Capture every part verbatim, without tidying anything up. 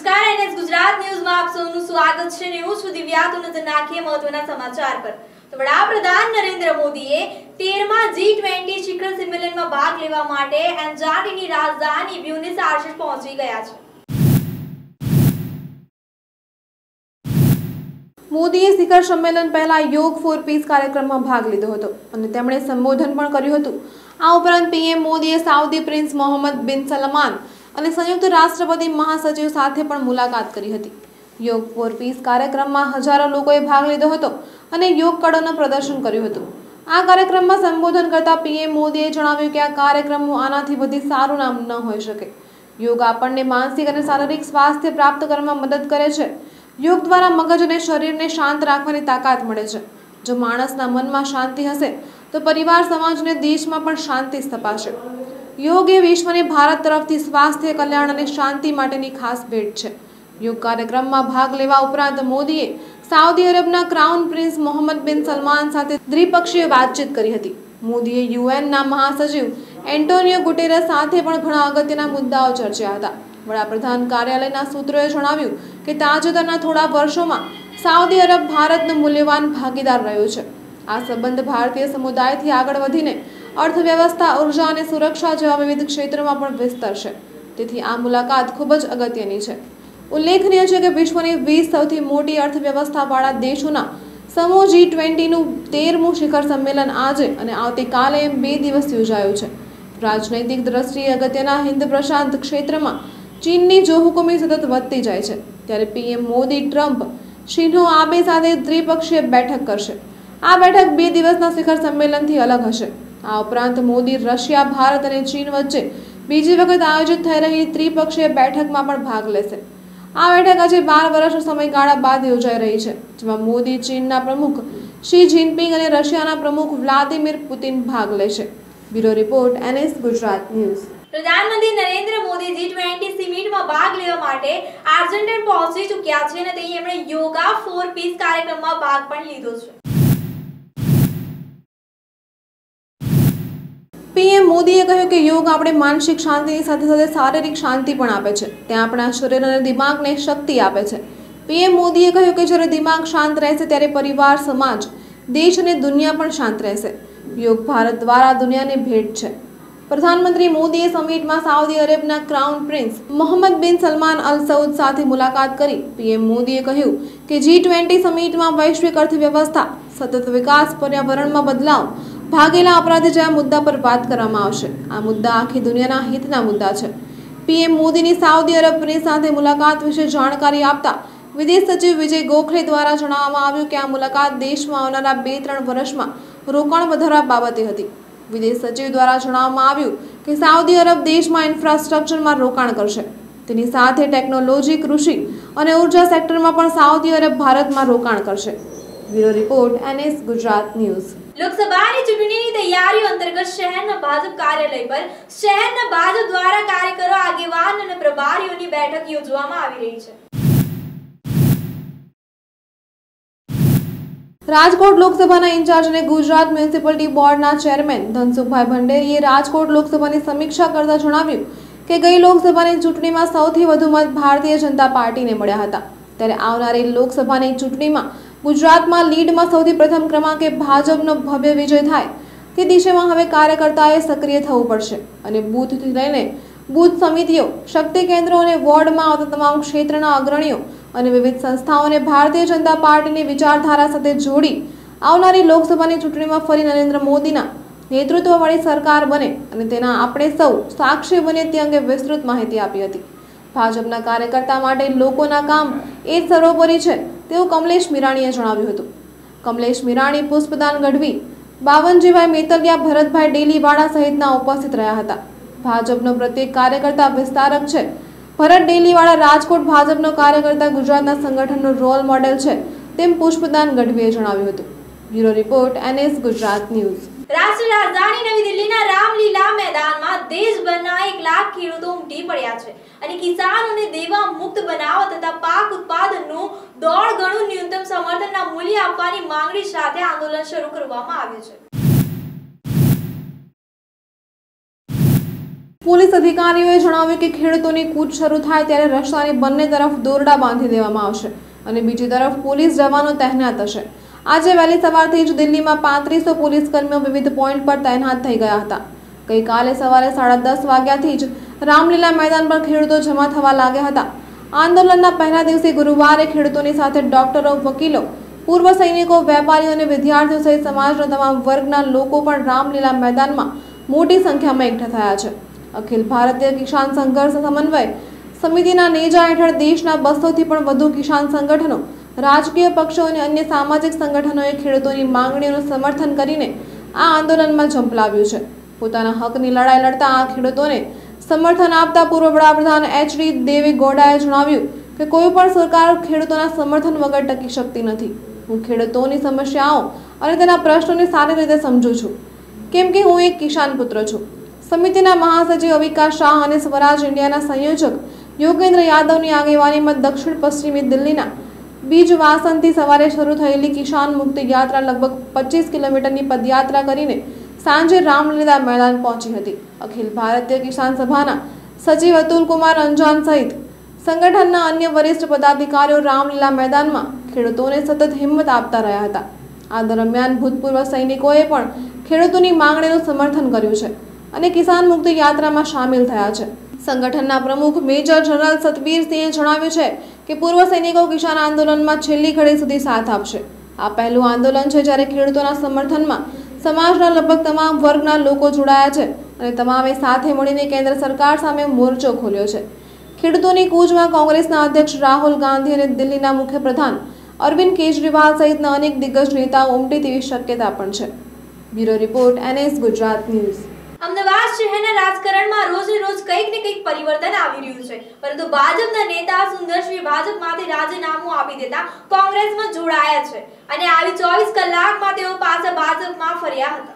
નમસ્કાર એનએસ ગુજરાત ન્યૂઝમાં આપ સૌનું સ્વાગત છે ને હું છું દિવ્યા તો નજર નાખીએ મહત્વના સમાચાર પર તો વડાપ્રધાન નરેન્દ્ર મોદીએ તેરમા જી ટ્વેન્ટી શિખર સંમેલનમાં ભાગ લેવા માટે એન્જાટીની રાજધાની બ્યુનસ આયર્સ પહોંચી ગયા છે। મોદીએ શિખર સંમેલન પહેલા યોગ ફોર પીસ કાર્યક્રમમાં ભાગ લીધો હતો અને તેમણે સંબોધન પણ કર્યું હતું। આ ઉપરાંત પીએમ મોદીએ Saudi prince Mohammed bin Salman અને સંયુક્ત રાષ્ટ્રપતિ મહાસચિવ સાથે પણ મુલાકાત કરી હતી। યોગ ફોર પીસ કાર્યક્રમમાં હજારો લોકોએ ભાગ લીધો હતો અને યોગ કળાનું પ્રદર્શન કર્યું હતું। આ કાર્યક્રમમાં સંબોધન કરતા પીએમ મોદીએ જણાવ્યું કે આ કાર્યક્રમ આનાથી વધુ સારું નામ ન હોઈ શકે। યોગ આપણને માનસિક અને શારીરિક સ્વાસ્થ્ય પ્રાપ્ત કરવામાં મદદ કરે છે। યોગ દ્વારા મગજ અને શરીરને શાંત રાખવાની તાકાત મળે છે। જો માણસના મનમાં શાંતિ હશે તો પરિવાર, સમાજ અને દેશમાં પણ શાંતિ સ્થપાશે। યોગ એ વિશ્વને ભારત તરફથી સ્વાસ્થ્ય, કલ્યાણ અને શાંતિ માટેની ખાસ ભેટ છે। યોગ કાર્યક્રમમાં ભાગ લેવા ઉપરાંત મોદીએ સાઉદી અરબના crown prince Mohammed bin Salman સાથે દ્વિપક્ષીય વાતચીત કરી હતી। મોદીએ યુએનના મહાસચિવ એન્ટોનિયો ગુટેરસ સાથે પણ ઘણા અગત્યના મુદ્દાઓ ચર્ચ્યા હતા। વડાપ્રધાન કાર્યાલયના સૂત્રોએ જણાવ્યું કે તાજેતરના થોડા વર્ષોમાં સાઉદી અરબ ભારતનો મૂલ્યવાન ભાગીદાર રહ્યો છે। આ સંબંધ ભારતીય સમુદાયથી આગળ વધીને અર્થવ્યવસ્થા, ઉર્જા અને સુરક્ષા જેવા વિવિધ ક્ષેત્રોમાં પણ વિસ્તરશે। તેથી આ મુલાકાત ખૂબ જ અગત્યની છે। ઉલ્લેખનીય છે કે વિશ્વની વીસ સૌથી મોટી અર્થવ્યવસ્થાવાળા દેશોના સમૂહ જી ટ્વેન્ટીનું તેરમું શિખર સંમેલન આજે અને આવતીકાલે એમ બે દિવસ યોજાયું છે। રાજનૈતિક દ્રષ્ટિએ અગત્યના હિન્દ પ્રશાંત ક્ષેત્રમાં ચીનની જોહુકમી સતત વધતી જાય છે, ત્યારે PM Modi Trump Shinzo Abe સાથે દ્વિપક્ષીય બેઠક કરશે। આ બેઠક બે દિવસના શિખર સંમેલનથી અલગ હશે। આ ઉપરાંત મોદી રશિયા, ભારત અને ચીન વચ્ચે બીજી વખત આયોજિત થઈ રહી ત્રિપક્ષીય બેઠકમાં પણ ભાગ લેશે। આ બેઠક આજે બાર વર્ષના સમયગાળા બાદ યોજાઈ રહી છે, જેમાં મોદી, ચીનના પ્રમુખ શી જિનપિંગ અને રશિયાના પ્રમુખ વ્લાદિમીર પુતિન ભાગ લેશે। Bureau report, NS Gujarat news. પ્રધાનમંત્રી નરેન્દ્ર મોદી જી ટ્વેન્ટી સમિટમાં ભાગ લેવા માટે આર્જેન્ટિના પહોંચી ચૂક્યા છે અને ત્યાં એમણે યોગા ફોર પીસ કાર્યક્રમમાં ભાગ પણ લીધો છે। પીએમ મોદીએ કહ્યું કે યોગ આપણે માનસિક શાંતિની સાથે સાથે શારીરિક શાંતિ પણ આપે છે। ત્યાં આપણા શરીર અને દિમાગને શક્તિ આપે છે। પીએમ મોદીએ કહ્યું કે જ્યારે દિમાગ શાંત રહેશે ત્યારે પરિવાર, સમાજ, દેશ અને દુનિયા પણ શાંત રહેશે। યોગ ભારત દ્વારા દુનિયાને ભેટ છે। પ્રધાનમંત્રી મોદીએ સમિટમાં સાઉદી અરેબના crown prince Mohammed bin Salman Al Saud સાથે મુલાકાત કરી। પીએમ મોદીએ કહ્યું કે જી ટ્વેન્ટી સમિટમાં વૈશ્વિક અર્થવ્યવસ્થા, સતત વિકાસ, પર્યાવરણમાં બદલાવ, ભાગેલા અપરાધ જેવા મુદ્દા પર વાત કરવામાં આવશે। આ મુદ્દા આખી દુનિયાના હિતના મુદ્દા છે। પીએમ મોદીની સાઉદી અરબ પ્રિન્સ સાથે મુલાકાત વિશે જાણકારી આપતા વિદેશ સચિવ વિજય ગોખલે દ્વારા જણાવવામાં આવ્યું કે આ મુલાકાત દેશમાં આવનારા બે ત્રણ વર્ષમાં રોકાણ વધારવા બાબતે હતી। વિદેશ સચિવ દ્વારા જણાવવામાં આવ્યું કે સાઉદી અરબ દેશમાં ઇન્ફ્રાસ્ટ્રક્ચરમાં રોકાણ કરશે। તેની સાથે ટેકનોલોજી, કૃષિ અને ઉર્જા સેક્ટરમાં પણ સાઉદી અરબ ભારતમાં રોકાણ કરશે। Bureau report, NS Gujarat news. લોકસભાની ચૂંટણીની તૈયારીઓ અંતર્ગત શહેરના ભાજપ કાર્યાલય પર શહેરના ભાજપ દ્વારા કાર્યકરો, આગેવાન અને પ્રભારીઓની બેઠક યોજવામાં આવી રહી છે। રાજકોટ લોકસભાના ઇન્ચાર્જ અને ગુજરાત મ્યુનિસિપલિટી બોર્ડના ચેરમેન ધનસુખભાઈ ભંડેરીએ રાજકોટ લોકસભાની સમીક્ષા કરતા જણાવ્યું કે ગઈ લોકસભાની ચૂંટણીમાં સૌથી વધુ મત ભારતીય જનતા પાર્ટીને મળ્યા હતા, ત્યારે આવનારી લોકસભાની ચૂંટણીમાં ગુજરાતમાં લીડમાં સૌથી પ્રથમ ક્રમાંકે ભાજપનો ભવ્ય વિજય થાય તે દિશામાં હવે કાર્યકર્તાઓએ સક્રિય થવું પડશે અને બૂથથી લઈને બૂથ સમિતિઓ, શક્તિ કેન્દ્રો અને વોર્ડમાં આવતા તમામ ક્ષેત્રના અગ્રણીઓ અને વિવિધ સંસ્થાઓને ભારતીય જનતા પાર્ટીની વિચારધારા સાથે જોડી આવનારી લોકસભાની ચૂંટણીમાં ફરી નરેન્દ્ર મોદીના નેતૃત્વવાળી સરકાર બને અને તેના આપણે સૌ સાક્ષી બને તે અંગે વિસ્તૃત માહિતી આપી હતી। ભાજપના કાર્યકર્તા માટે લોકોના કામ એ જ સર્વોપરી છે તેવું કમલેશ મીરાણીએ જણાવ્યું હતું। કમલેશ મીરાણી, પુષ્પદાન ગઢવી, બાવનજીભાઈ મેતલિયા, ભરતભાઈ ડેલીવાળા સહિતના ઉપસ્થિત રહ્યા હતા। ભાજપનો પ્રત્યેક કાર્યકર્તા વિસ્તારક છે। ભરત ડેલીવાળા રાજકોટ ભાજપનો કાર્યકર્તા ગુજરાતના સંગઠનનો રોલ મોડેલ છે તેમ પુષ્પદાન ગઢવીએ જણાવ્યું હતું। Bureau report, NS Gujarat news. રાષ્ટ્રીય રાજધાની નવી દિલ્હીના રામલીલા મેદાનમાં દેશભરના એક લાખ ખેડૂતો ઉમટી પડ્યા છે અને કિસાનોને દેવા મુક્ત બનાવવા તથા પાક ઉત્પાદનનું દોઢ ગણું ન્યૂનતમ સમર્થનના મૂલ્ય આપવાની માંગણી સાથે આંદોલન શરૂ કરવામાં આવ્યું છે। પોલીસ અધિકારીઓએ જણાવ્યું કે ખેડૂતોની કૂચ શરૂ થાય ત્યારે રસ્તાની બંને તરફ દોરડા બાંધી દેવામાં આવશે અને બીજી તરફ પોલીસ જવાનો તહેનાત હશે। આજે વહેલી સવારથી જ દિલ્હીમાં પાંત્રીસો પોલીસ કર્મીઓ વિવિધ પોઈન્ટ પર તૈનાત થઈ ગયા હતા। ગઈકાલે સવારે સાડા દસ વાગ્યાથી જ રામલીલા મેદાન પર ખેડૂતો જમા થવા લાગ્યા હતા। આંદોલનના પહેલા દિવસે ગુરુવારે ખેડૂતોની સાથે ડોક્ટરો, વકીલો, પૂર્વ સૈનિકો, વેપારીઓ અને વિદ્યાર્થીઓ સહિત સમાજના તમામ વર્ગના લોકો પણ રામલીલા મેદાનમાં મોટી સંખ્યામાં એકઠા થયા છે। અખિલ ભારતીય કિસાન સંઘર્ષ સમન્વય સમિતિના નેજા હેઠળ દેશના બસોથી પણ વધુ કિસાન સંગઠનો, રાજકીય પક્ષો અને અન્ય સામાજિક સંગઠનોએ ખેડૂતોની માંગણીઓનું સમર્થન કરીને આ આંદોલનમાં ઝંપલાવ્યું છે। પોતાના હકની લડાઈ લડતા આ ખેડૂતોને સમર્થન આપતા પૂર્વ વડાપ્રધાન એચ ડી દેવે ગૌડાએ જણાવ્યું કે કોઈ પણ સરકાર ખેડૂતોના સમર્થન વગર ટકી શકતી નથી। હું ખેડૂતોની સમસ્યાઓ અને તેના પ્રશ્નોને સારી રીતે સમજું છું, કેમ કે હું એક કિસાન પુત્ર છું। સમિતિના મહાસચિવ અવિકાસ શાહ અને સ્વરાજ ઇન્ડિયાના સંયોજક યોગેન્દ્ર યાદવની આગેવાનીમાં દક્ષિણ પશ્ચિમી દિલ્હીના બીજવાસનથી સવારે શરૂ થયેલી કિસાન મુક્તિ યાત્રા લગભગ પચીસ કિલોમીટરની પદયાત્રા કરીને સાંજે રામલીલા મેદાન પહોંચી હતી। અખિલ ભારતીય કિસાન સભાના સચિવ અતુલ કુમાર અંજાન સહિત સંગઠનના અન્ય વરિષ્ઠ પદાધિકારીઓ રામલીલા મેદાનમાં ખેડૂતોને સતત હિંમત આપતા રહ્યા હતા। આ દરમિયાન ભૂતપૂર્વ સૈનિકોએ પણ ખેડૂતોની માંગણીનું સમર્થન કર્યું છે અને કિસાન મુક્તિ યાત્રામાં સામેલ થયા છે। સંગઠનના પ્રમુખ મેજર જનરલ સતબીરસિંહે જણાવ્યું છે કે પૂર્વ સૈનિકો કિસાન આંદોલનમાં છેલ્લી ઘડી સુધી સાથ આપશે। આ પહેલું આંદોલન છે જ્યારે ખેડૂતોના સમર્થનમાં સમાજના લગભગ તમામ વર્ગના લોકો જોડાયા છે અને તમામે સાથે મળીને કેન્દ્ર સરકાર સામે મોરચો ખોલ્યો છે। ખેડૂતોની કૂચમાં કોંગ્રેસના અધ્યક્ષ રાહુલ ગાંધી અને દિલ્હીના મુખ્યપ્રધાન અરવિંદ કેજરીવાલ સહિતના અનેક દિગ્ગજ નેતાઓ ઉમટે તેવી શક્યતા પણ છે। Bureau report, N S Gujarat news. Ahmedabad શહેરના રાજકારણમાં રોજે રોજ કંઈક ને કંઈક પરિવર્તન આવી રહ્યું છે, પરંતુ ભાજપના નેતા સુંદરસિંહ ભાજપમાંથી રાજીનામું આપી દેતા કોંગ્રેસમાં જોડાયા છે અને આવી ચોવીસ કલાકમાં તેઓ પાછા ભાજપમાં ફર્યા હતા।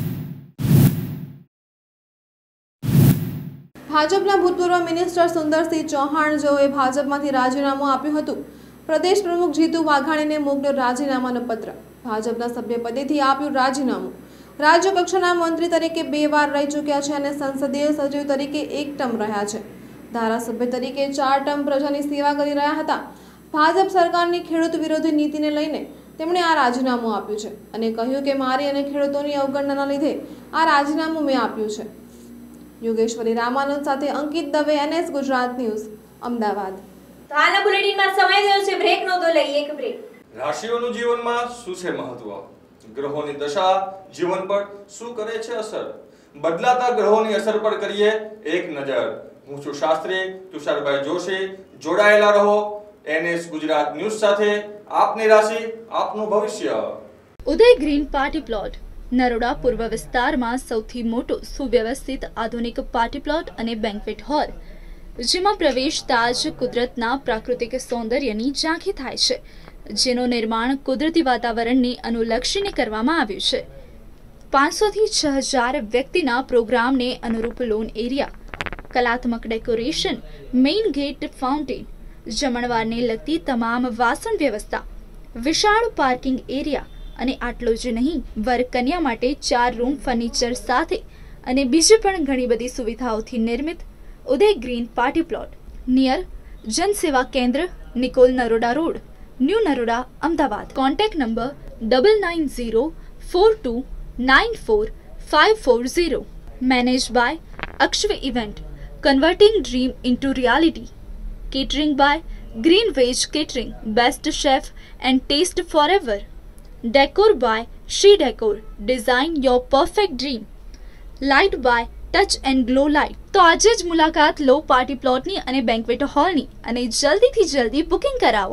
ભાજપના ભૂતપૂર્વ મિનિસ્ટર સુંદરસિંહ ચૌહાણ જેઓએ ભાજપમાંથી રાજીનામું આપ્યું હતું, પ્રદેશ પ્રમુખ જીતુ વાઘાણીને મોકલ્યો રાજીનામાનો પત્ર। ભાજપના સભ્યપદેથી આપ્યું રાજીનામું। રાજ્ય કક્ષાના મંત્રી તરીકે બે વાર રહી ચૂક્યા છે અને સંસદીય સચિવ તરીકે એક ટર્મ રહ્યા છે। ધારાસભ્ય તરીકે ચાર ટર્મ પ્રજાની સેવા કરી રહ્યા હતા। ભાજપ સરકારની ખેડૂત વિરોધી નીતિને લઈને તેમણે આ રાજીનામું આપ્યું છે અને કહ્યું કે મારી અને ખેડૂતોની અવગણનાના લીધે આ રાજીનામું મેં આપ્યું છે। યોગેશ્વરી રામાનંદ સાથે Ankit Dave, N S Gujarat news, Ahmedabad. હાલના બુલેટિનમાં સમય થયો છે બ્રેકનો, તો લઈએ એક બ્રેક। રાશિઓનું જીવનમાં શું છે મહત્વ? ગ્રહોની દશા જીવન પર શું કરે છે અસર? બદલાતા ગ્રહોની અસર પર કરીએ એક નજર। હું છું શાસ્ત્રી તુષારભાઈ જોશી। જોડાયેલા રહો એન એસ ગુજરાત ન્યૂઝ સાથે। આપની રાશિ, આપનું ભવિષ્ય। Uday green party plot Naroda પૂર્વ વિસ્તારમાં સૌથી મોટો સુવ્યવસ્થિત આધુનિક પાર્ટી પ્લોટ અને બેન્ક્વેટ હોલ, જેમાં પ્રવેશતા જ કુદરતના પ્રાકૃતિક સૌંદર્યની ઝાંખી થાય છે, જેનું નિર્માણ કુદરતી વાતાવરણને અનુલક્ષીને કરવામાં આવ્યું છે। પાંચસો થી છ હજાર વ્યક્તિના પ્રોગ્રામને અનુરૂપ લોન એરિયા, કલાત્મક ડેકોરેશન, મેઇન ગેટ, ફાઉન્ટેન, જમણવારને લગતી તમામ વાસણ વ્યવસ્થા, વિશાળ પાર્કિંગ એરિયા અને આટલું જ નહીં, વર કન્યા માટે ચાર રૂમ ફર્નિચર સાથે અને બીજી પણ ઘણી બધી સુવિધાઓથી નિર્મિત Uday green party plot near Jansewa Kendra, Nikol, Naroda road, new Naroda, Ahmedabad. Contact number double nine zero four two nine four five four zero. Manage by Akshav event, converting dream into reality. Catering by green veg catering, best chef and taste forever. Decor by Shri decor, design your perfect dream. Light by touch and glow light. તો આજે જ મુલાકાત લો party પ્લોટની અને banquet હોલની અને જલ્દીથી જલ્દી booking કરાવો।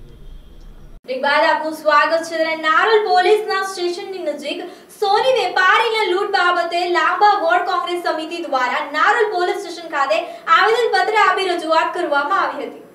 એક બાદ આપનું સ્વાગત છે। નારોલ પોલીસના સ્ટેશનની નજીક સોની વેપારીના લૂંટ બાબતે લાંબા વોર્ડ કોંગ્રેસ સમિતિ દ્વારા નારોલ પોલીસ સ્ટેશન ખાતે આવેદનપત્ર આપી રજૂઆત કરવામાં આવી હતી।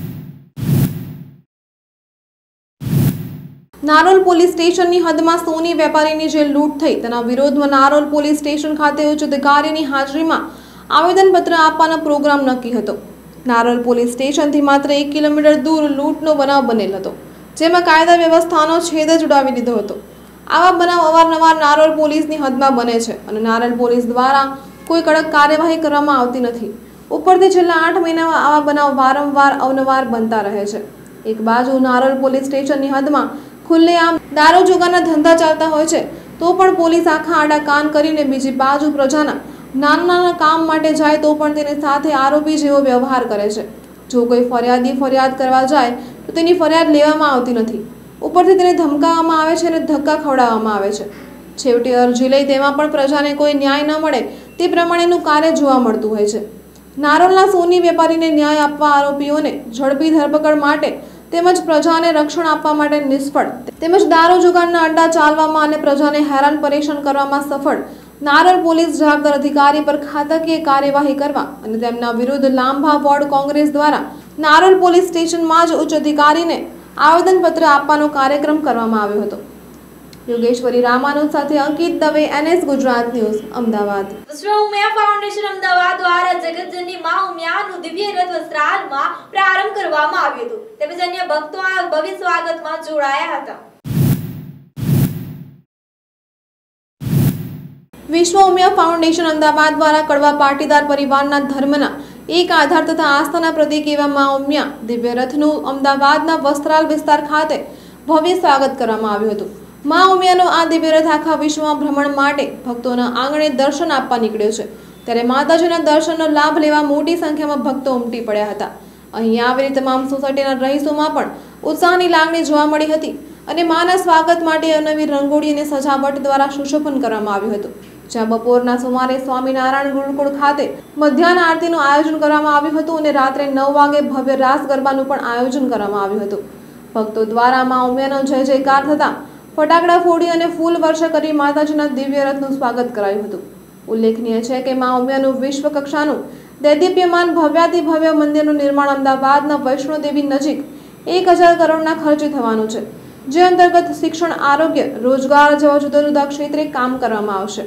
નારોલ પોલીસ સ્ટેશનની હદમાં સોની વેપારીની જે લૂંટ થઈ તેના વિરોધમાં નારોલ પોલીસ સ્ટેશન ખાતે ઉચ્ચ અધિકારીની હાજરીમાં આવેદનપત્ર આપવાનો પ્રોગ્રામ નક્કી હતો। નારોલ પોલીસ સ્ટેશનથી માત્ર એક કિલોમીટર દૂર લૂંટનો બનાવ બનેલ હતો, જેમાં કાયદા વ્યવસ્થાનો છેદ જ ઉડાવી દીધો હતો। આવા બનાવ અવારનવાર નારોલ પોલીસની હદમાં બને છે અને નારોલ પોલીસ દ્વારા કોઈ કડક કાર્યવાહી કરવામાં આવતી નથી. ઉપરથી છેલ્લા આઠ મહિનામાં આવા બનાવ વારંવાર અવનવાર બનતા રહે છે. એક બાજુ નારોલ પોલીસ સ્ટેશનની હદમાં ખુલ્લેઆમ દારૂ જુગારના ધંધા ચાલતા હોય છે, તો પણ પોલીસ આખા આડા કાન કરીને બીજી બાજુ પ્રજાના નાના નાના કામ માટે જાય તો પણ તેની સાથે આરોપી જેવો વ્યવહાર કરે છે. જો કોઈ ફરિયાદી ફરિયાદ કરવા જાય તો તેની ફરિયાદ લેવામાં આવતી નથી. ઉપરથી તેને ધમકાવવામાં આવે છે અને ધક્કા ખવડાવવામાં આવે છે. છેવટે અરજી લઈ તેમાં પણ પ્રજાને કોઈ ન્યાય ન મળે તે પ્રમાણેનું કાર્ય જોવા મળતું હોય છે. નારોલના સોની વેપારીને ન્યાય આપવા, આરોપીઓને ઝડપી ધરપકડ માટે તેમજ પ્રજાને રક્ષણ આપવા માટે નિષ્ફળ, તેમજ દારૂ જુગારના અડ્ડા ચાલવામાં અને પ્રજાને હેરાન પરેશાન કરવામાં સફળ નારોલ પોલીસ જવાબદાર અધિકારી પર ખાતાકીય કાર્યવાહી કરવા અને તેમના વિરુદ્ધ લાંભા વોર્ડ કોંગ્રેસ દ્વારા નારોલ પોલીસ સ્ટેશનમાં જ ઉચ્ચ અધિકારીને આવેદનપત્ર આપવાનો કાર્યક્રમ કરવામાં આવ્યો હતો. યોગેશ્વરી રામાનુજ સાથે Ankit Dave, N S Gujarat news, Ahmedabad. વિશ્વ ઉમિયા ફાઉન્ડેશન અમદાવાદ દ્વારા જગતજનની માં ઉમિયાનું દિવ્ય રથ વસ્ત્રાલમાં પ્રારંભ કરવામાં આવ્યો હતો. તેમજ અન્ય ભક્તો આ ભવ્ય સ્વાગતમાં જોડાયા હતા. વિશ્વ ઉમિયા ફાઉન્ડેશન અમદાવાદ દ્વારા કડવા પાટીદાર પરિવારના ધર્મના એક આધાર તથા આસ્થાના પ્રતીક એવા મા ઉમિયા દિવ્ય રથનું અમદાવાદના વસ્ત્રાલ વિસ્તાર ખાતે ભવ્ય સ્વાગત કરવામાં આવ્યું હતું. મા ઉમિયાનો આ દિવ્ય રથ આખા વિશ્વમાં ભ્રમણ માટે ભક્તોના આંગણે દર્શન આપવા નીકળ્યો છે. ત્યારે માતાજીના દર્શનનો લાભ લેવા મોટી સંખ્યામાં ભક્તો ઉમટી પડ્યા હતા. અહીં આવેલી તમામ સોસાયટીના રહીશોમાં પણ ઉત્સાહની લાગણી જોવા મળી હતી અને માના સ્વાગત માટે અવનવી રંગોળી અને સજાવટ દ્વારા સુશોભન કરવામાં આવ્યું હતું. જ્યાં બપોરના સુમારે સ્વામિનારાયણ ગુરુકુળ ખાતે મધ્યાહન આરતીનું આયોજન કરવામાં આવ્યું હતું અને રાત્રે નવ વાગે ભવ્ય રાસ ગરબાનું પણ આયોજન કરવામાં આવ્યું હતું. ભક્તો દ્વારા મા ઉમિયાનો જય જયકાર થતા ફટાકડા ફોડી અને ફૂલ વર્ષા કરી માતાજીના દિવ્ય રથનું સ્વાગત કરાયું હતું. ઉલ્લેખનીય છે કે મા ઉમિયાનું વિશ્વ કક્ષાનું દૈદીપ્યમાન ભવ્યાતિ ભવ્ય મંદિરનું નિર્માણ અમદાવાદના વૈષ્ણોદેવી નજીક એક હજાર કરોડના ખર્ચે થવાનું છે, જે અંતર્ગત શિક્ષણ, આરોગ્ય, રોજગાર જેવા જુદા જુદા ક્ષેત્રે કામ કરવામાં આવશે.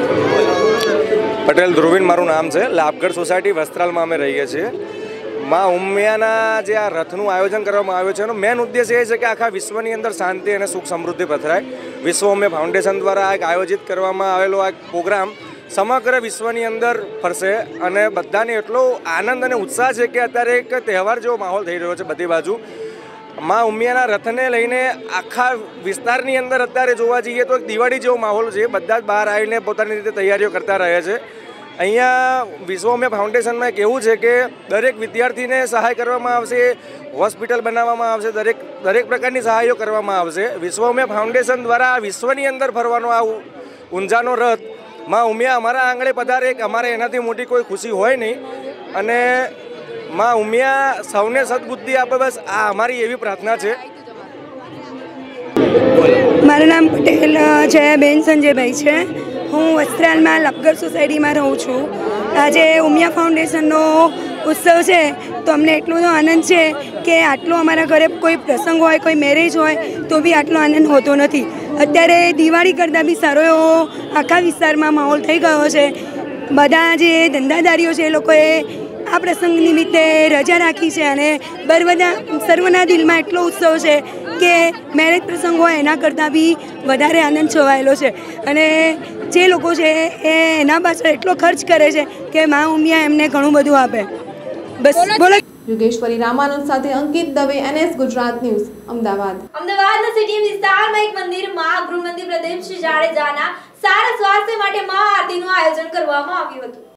પટેલ ધ્રુવીન મારું નામ છે. લાભગઢ સોસાયટી વસ્ત્રાલમાં અમે રહીએ છીએ. મા ઉમિયાના જે આ રથનું આયોજન કરવામાં આવ્યું છે એનો મેન ઉદ્દેશ એ છે કે આખા વિશ્વની અંદર શાંતિ અને સુખ સમૃદ્ધિ પથરાય. વિશ્વ ઉમિયા ફાઉન્ડેશન દ્વારા એક આયોજિત કરવામાં આવેલો આ પ્રોગ્રામ સમગ્ર વિશ્વની અંદર ફરશે અને બધાને એટલો આનંદ અને ઉત્સાહ છે કે અત્યારે એક તહેવાર જેવો માહોલ થઈ રહ્યો છે બધી બાજુ. મા ઉમિયાના રથને લઈને આખા વિસ્તારની અંદર અત્યારે જોવા જઈએ તો એક દિવાળી જેવો માહોલ છે. બધા જ બહાર આવીને પોતાની રીતે તૈયારીઓ કરતા રહે છે. અહીંયા વિશ્વ ઉમિયા ફાઉન્ડેશનમાં એક એવું છે કે દરેક વિદ્યાર્થીને સહાય કરવામાં આવશે, હોસ્પિટલ બનાવવામાં આવશે, દરેક દરેક પ્રકારની સહાયો કરવામાં આવશે. વિશ્વ ઉમિયા ફાઉન્ડેશન દ્વારા વિશ્વની અંદર ફરવાનો આ ઊંઝાનો રથ મા ઉમિયા અમારા આંગણે પધારે, એક અમારે એનાથી મોટી કોઈ ખુશી હોય નહીં. અને મા ઉમિયા સૌને સદબુદ્ધિ આપે, બસ આ અમારી એવી પ્રાર્થના છે. મારું નામ પટેલ જયાબેન સંજયભાઈ છે. હું વસ્ત્રાલમાં લાભગઢ સોસાયટીમાં રહું છું. આજે ઉમિયા ફાઉન્ડેશનનો ઉત્સવ છે તો અમને એટલો બધો આનંદ છે કે આટલો અમારા ઘરે કોઈ પ્રસંગ હોય, કોઈ મેરેજ હોય તો બી આટલો આનંદ હોતો નથી. અત્યારે દિવાળી કરતાં બી સારો એવો આખા વિસ્તારમાં માહોલ થઈ ગયો છે. બધા જે ધંધાદારીઓ છે એ લોકોએ આ પ્રસંગ નિમિત્તે રજા રાખી છે અને બરવદા સર્વના દિલમાં એટલો ઉત્સવ છે કે મેરેજ પ્રસંગ હોય એના કરતાં બી વધારે આનંદ છવાયેલો છે. અને જે લોકો છે એ એના પાછળ એટલો ખર્ચ કરે છે કે મા ઉમિયા એમને ઘણું બધું આપે. બસ બોલો. યોગેશ્વરી રામાનુજ સાથે Ankit Dave, N S Gujarat news, Ahmedabad. અમદાવાદના સિટી વિસ્તારમાં એક મંદિરમાં ગૃહમંત્રી પ્રદીપસિંહ જાડેજાના સારા સ્વાસ્થ્ય માટે મહાઆરતીનું આયોજન કરવામાં આવ્યું હતું.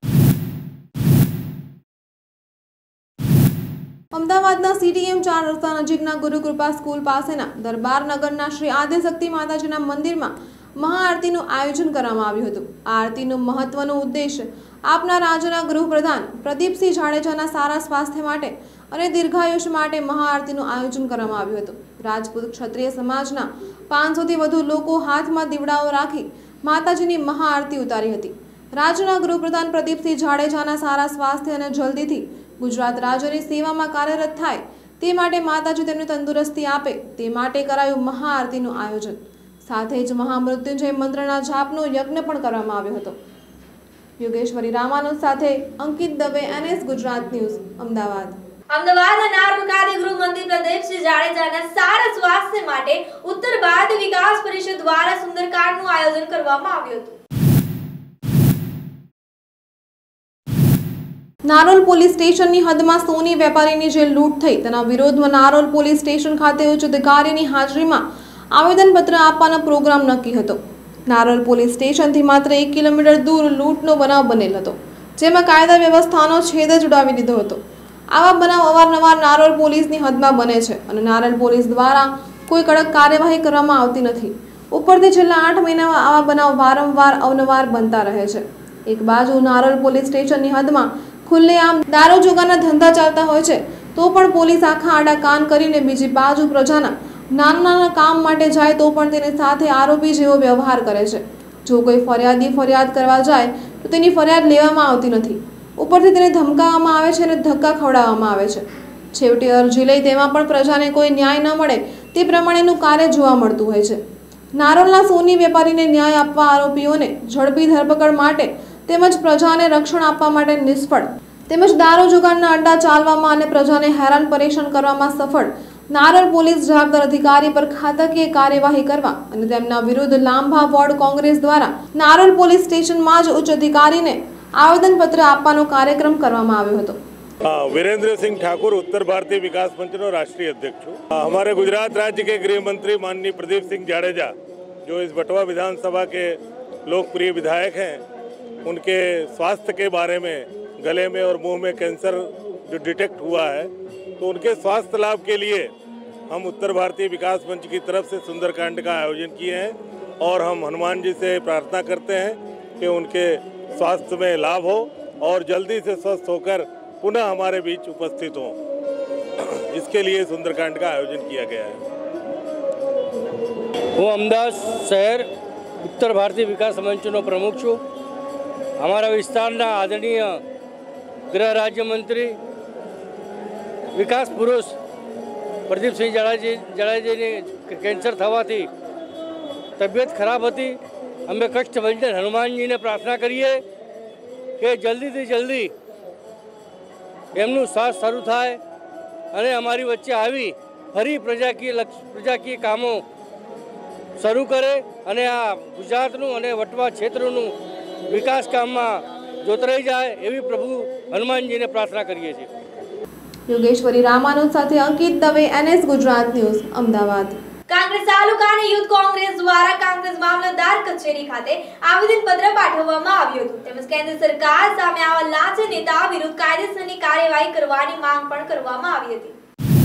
અમદાવાદના સીટીએમ ચાર રસ્તા નજીકના ગુરુકૃપા સ્કૂલ પાસેના દરબાર નગરના શ્રી આદ્યશક્તિ માતાજીના મંદિરમાં મહાઆરતીનું આયોજન કરવામાં આવ્યું હતું. આ આરતીનું મહત્વનો ઉદ્દેશ આપના રાજ્યના ગૃહપ્રધાન પ્રદીપસિંહ જાડેજાના સારા સ્વાસ્થ્ય માટે અને દીર્ઘાયુષ્ય માટે મહાઆરતીનું આયોજન કરવામાં આવ્યું હતું. રાજપૂત ક્ષત્રિય સમાજના પાંચસોથી વધુ લોકો હાથમાં દીવડાઓ રાખી માતાજીની મહાઆરતી ઉતારી હતી. રાજ્યના ગૃહપ્રધાન પ્રદીપસિંહ જાડેજાના સારા સ્વાસ્થ્ય અને જલ્દીથી ગુજરાત રાજ્યની સેવામાં કાર્યરત થાય તે માટે માતાજી તેમને તંદુરસ્તી આપે તે માટે કરાયું મહાઆરતીનું આયોજન. સાથે જ મહામૃત્યુંજય મંત્રના જાપનો યજ્ઞ પણ કરવામાં આવ્યો હતો. યોગેશ્વરી રામાનુજ સાથે Ankit Dave, N S Gujarat news, Ahmedabad. અમદાવાદના નારોલ ખાતે ગૃહમંત્રી પ્રદીપસિંહ જાડેજાના સારા સ્વાસ્થ્ય માટે ઉત્તર ભારત વિકાસ પરિષદ દ્વારા સુંદરકાંડનું આયોજન કરવામાં આવ્યું હતું. નારોલ પોલીસ સ્ટેશનની હદમાં સોની વેપારીની જે લૂંટ થઈ તેના વિરોધમાં નારોલ પોલીસ સ્ટેશન ખાતે ઉચ્ચ અધિકારીની હાજરીમાં આવેદનપત્ર આપવાનો પ્રોગ્રામ નક્કી હતો. નારોલ પોલીસ સ્ટેશનથી માત્ર એક કિલોમીટર દૂર લૂંટનો બનાવ બનેલ હતો, જેમાં કાયદા વ્યવસ્થાનો છેદ જ ઉડાવી દીધો હતો. આવા બનાવ અવારનવાર નારોલ પોલીસની હદમાં બને છે અને નારોલ પોલીસ દ્વારા કોઈ કડક કાર્યવાહી કરવામાં આવતી નથી. ઉપરથી છેલ્લા આઠ મહિનામાં આવા બનાવ વારંવાર અવનવાર બનતા રહે છે. એક બાજુ નારોલ પોલીસ સ્ટેશનની હદમાં ખુલ્લેઆમ દારૂ જુગારના ધંધા ચાલતા હોય છે, તો પણ પોલીસ આખા આડા કાન કરીને બીજી બાજુ પ્રજાના નાના નાના કામ માટે જાય તો પણ તેની સાથે આરોપી જેવો વ્યવહાર કરે છે. જો કોઈ ફરિયાદી ફરિયાદ કરવા જાય તો તેની ફરિયાદ લેવામાં આવતી નથી. ઉપરથી તેને ધમકાવવામાં આવે છે અને ધક્કા ખવડાવવામાં આવે છે. છેવટે અરજી લઈ તેમાં પણ પ્રજાને કોઈ ન્યાય ન મળે તે પ્રમાણેનું કાર્ય જોવા મળતું હોય છે. નારોલના સોની વેપારીને ન્યાય આપવા, આરોપીઓને ઝડપી ધરપકડ માટે તેમજ પ્રજાને રક્ષણ આપવા માટે નિષ્ફળ, તેમજ દારૂ જુગારના અડ્ડા ચાલવામાં અને પ્રજાને હેરાન પરેશાન કરવામાં સફળ નારોલ પોલીસ જવાબદાર અધિકારી પર ખાતાકીય કાર્યવાહી કરવા અને તેમના વિરુદ્ધ લાંભા વોર્ડ કોંગ્રેસ દ્વારા નારોલ પોલીસ સ્ટેશનમાં જ ઉચ્ચ અધિકારીને આવેદનપત્ર આપવાનો કાર્યક્રમ કરવામાં આવ્યો હતો. वीरेंद्र सिंह ठाकुर उत्तर भारतीय विकास मंच नो राष्ट्रीय अध्यक्ष हूँ. हमारे गुजरात राज्य के गृह मंत्री माननीय प्रदीप सिंह जाडेजा, जो इस बटवा विधानसभा के लोकप्रिय विधायक हैं, उनके स्वास्थ्य के बारे में गले में और मुंह में कैंसर जो डिटेक्ट हुआ है, तो उनके स्वास्थ्य लाभ के लिए हम उत्तर भारतीय विकास मंच की तरफ से सुंदरकांड का आयोजन किए हैं और हम हनुमान जी से प्रार्थना करते हैं कि उनके स्वास्थ्य में लाभ हो और जल्दी से स्वस्थ होकर पुनः हमारे बीच उपस्थित हों. इसके लिए सुंदरकांड का आयोजन किया गया है. હું અમદાવાદ શહેર ઉત્તર ભારતીય વિકાસ મંચનો પ્રમુખ છું. અમારા વિસ્તારના આદરણીય ગૃહ રાજ્યમંત્રી વિકાસ પુરુષ પ્રદીપસિંહ જાડેજી જાડેજીની કેન્સર થવાથી તબિયત ખરાબ હતી. અમે કષ્ટભંજન હનુમાનજીને પ્રાર્થના કરીએ કે જલ્દીથી જલ્દી એમનું શ્વાસ શરૂ થાય અને અમારી વચ્ચે આવી ફરી પ્રજાકીય લક્ષ પ્રજાકીય કામો શરૂ કરે અને આ ગુજરાતનું અને વટવા ક્ષેત્રનું વિકાસ કામમાં જોતરાઈ જાય એવી પ્રભુ હનુમાનજીને પ્રાર્થના કરીએ છીએ. યોગેશ્વરી રામાનુજ સાથે Ankit Dave, N S Gujarat news, Ahmedabad. Congress તાલુકાની યુથ કોંગ્રેસ દ્વારા કાંગ્રેસ મામલતદાર કચેરી ખાતે આવેદનપત્ર પાઠવવામાં આવ્યું હતું. તેમજ કેન્દ્ર સરકાર સામે આવા લાંચ નેતા વિરુદ્ધ કાયદેસરની કાર્યવાહી કરવાની માંગ પણ કરવામાં આવી હતી.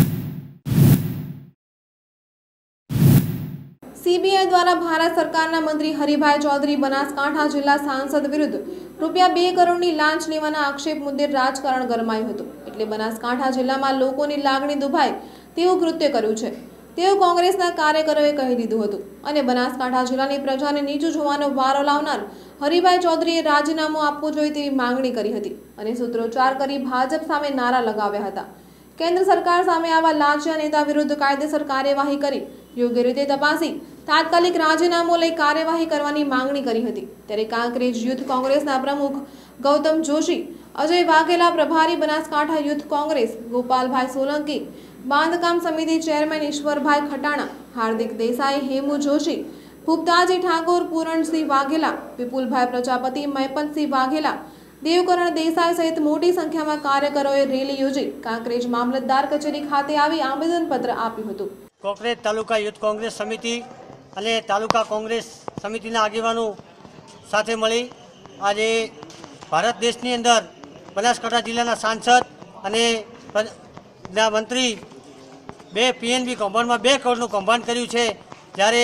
સીબીઆઈ દ્વારા ભારત સરકારના મંત્રી હરિભાઈ ચૌધરી બનાસકાંઠા જિલ્લા સાંસદ વિરુદ્ધ રૂપિયા બે કરોડની લાંચ લેવાના આક્ષેપ મુદ્દે રાજકારણ ગરમાયું હતું. એટલે બનાસકાંઠા જિલ્લામાં લોકોની લાગણી દુભાય તેવું કૃત્ય કર્યું છે તેવું કોંગ્રેસના કાર્યકરોએ કહી દીધું હતું અને બનાસકાંઠા જિલ્લાની પ્રજાને નીચું જોવાનો વારો લાવનાર હરિભાઈ ચૌધરીએ રાજીનામું આપવું જોઈએ તેવી માંગણી કરી હતી અને સૂત્રોચ્ચાર કરી ભાજપ સામે નારા લગાવ્યા હતા. કેન્દ્ર સરકાર સામે આવા લાંચિયા નેતા વિરુદ્ધ કાયદેસર કાર્યવાહી કરી યોગ્ય રીતે તપાસી તાત્કાલિક રાજીનામું લઈ કાર્યવાહી કરવાની માંગણી કરી હતી. ત્યારે કાંકરેજ યુથ કોંગ્રેસના પ્રમુખ ગૌતમ જોશી, અજય વાઘેલા પ્રભારી બનાસકાંઠા યુથ કોંગ્રેસ, ગોપાલભાઈ સોલંકી બાંધકામ સમિતિ ચેરમેન ઈશ્વરભાઈ ખટાણા, હાર્દિક દેસાઈ, હેમુ જોશી, ભૂપતાજી ઠાકોર, પૂરણસિંહ વાઘેલા, વિપુલભાઈ પ્રજાપતિ, મયપતસિંહ વાઘેલા, દેવકરણ દેસાઈ સહિત મોટી સંખ્યામાં કાર્યકરોએ રેલી યોજી કાંકરેજ મામલતદાર કચેરી ખાતે આવી આવેદનપત્ર આપ્યું હતું. કોંકરેજ તાલુકા યુથ કોંગ્રેસ સમિતિ અને તાલુકા કોંગ્રેસ સમિતિના આગેવાનો સાથે મળી આજે ભારત દેશની અંદર બનાસકાંઠા જિલ્લાના સાંસદ અને ના મંત્રી બે પીએનબી કૌભાંડમાં બે કરોડનું કૌભાંડ કર્યું છે. જ્યારે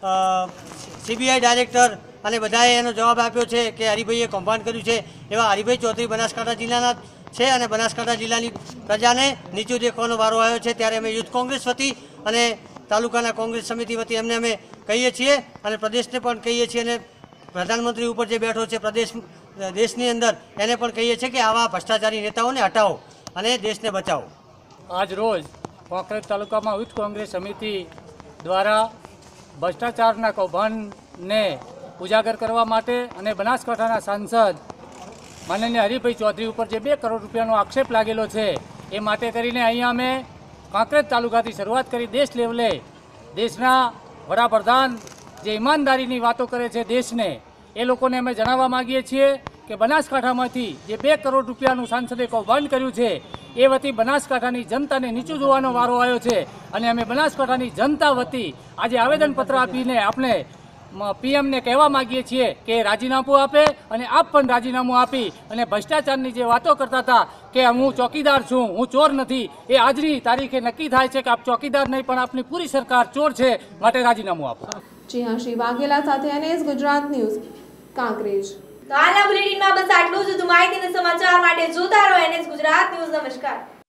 સીબીઆઈ ડાયરેક્ટર અને બધાએ એનો જવાબ આપ્યો છે કે હરિભાઈએ કૌભાંડ કર્યું છે. એવા હરિભાઈ ચૌધરી બનાસકાંઠા જિલ્લાના છે અને બનાસકાંઠા જિલ્લાની પ્રજાને નીચું દેખવાનો વારો આવ્યો છે. ત્યારે અમે યુથ કોંગ્રેસ વતી અને તાલુકાના કોંગ્રેસ સમિતિ વતી એમને અમે કહીએ છીએ અને પ્રદેશને પણ કહીએ છીએ અને પ્રધાનમંત્રી ઉપર જે બેઠો છે પ્રદેશ દેશની અંદર એને પણ કહીએ છીએ કે આવા ભ્રષ્ટાચારી નેતાઓને હટાવો અને દેશને બચાવો. આજ રોજ કોંકરેજ તાલુકામાં યુથ કોંગ્રેસ સમિતિ દ્વારા ભ્રષ્ટાચારના કૌભાંડને ઉજાગર કરવા માટે અને બનાસકાંઠાના સાંસદ માનનીય હરિભાઈ ચૌધરી ઉપર જે બે કરોડ રૂપિયાનો આક્ષેપ લાગેલો છે એ માટે કરીને અહીંયા અમે કાંકરેજ તાલુકાથી શરૂઆત કરી દેશ લેવલે દેશના વડાપ્રધાન જે ઈમાનદારીની વાતો કરે છે દેશને, એ લોકોને અમે જણાવવા માગીએ છીએ કે બનાસકાંઠામાંથી જે બે કરોડ રૂપિયાનું સાંસદે કૌભાંડ કર્યું છે એ વતી બનાસકાંઠાની જનતાને નીચું જોવાનો વારો આવ્યો છે અને અમે બનાસકાંઠાની જનતા વતી આજે આવેદનપત્ર આપીને આપણે પીએમને કહેવા માગીએ છીએ કે રાજીનામું આપે અને આપ પણ રાજીનામું આપી અને ભ્રષ્ટાચારની જે વાતો કરતા હતા કે હું ચોકીદાર છું, હું ચોર નથી, એ આજની તારીખે નક્કી થાય છે કે આપ ચોકીદાર નહીં પણ આપની પૂરી સરકાર ચોર છે, માટે રાજીનામું આપો. જી હા, શ્રી વાઘેલા સાથે એનએસ ગુજરાત ન્યૂઝ કાંકરેજ. તો હાલના બુલેટિનમાં બસ આટલું જ. વધુ માહિતી અને સમાચાર માટે જોતા રહો એનએસ ગુજરાત ન્યૂઝ. નમસ્કાર.